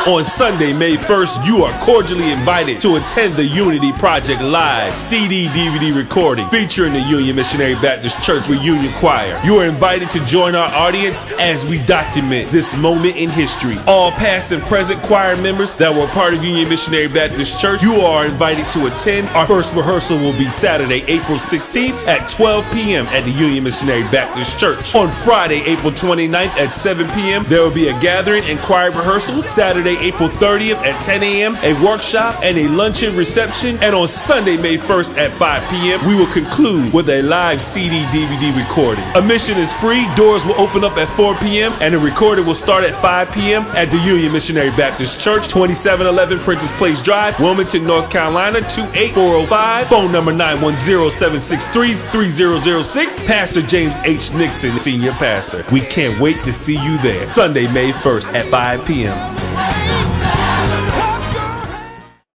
On Sunday, May 1st, you are cordially invited to attend the Unity Project Live CD/DVD recording featuring the Union Missionary Baptist Church with Union Choir. You are invited to join our audience as we document this moment in history. All past and present choir members that were part of Union Missionary Baptist Church, you are invited to attend. Our first rehearsal will be Saturday, April 16th at 12 p.m. at the Union Missionary Baptist Church. On Friday, April 29th at 7 p.m., there will be a gathering and choir rehearsal. Saturday, April 30th at 10 a.m., a workshop and a luncheon reception. And on Sunday, May 1st at 5 p.m., we will conclude with a live CD/DVD recording. Admission is free. Doors will open up at 4 p.m. and the recording will start at 5 p.m. at the Union Missionary Baptist Church, 2711 Princess Place Drive, Wilmington, North Carolina, 28405. Phone number 910-763-3006. Pastor James H. Nixon, Senior Pastor. We can't wait to see you there. Sunday, May 1st at 5 p.m.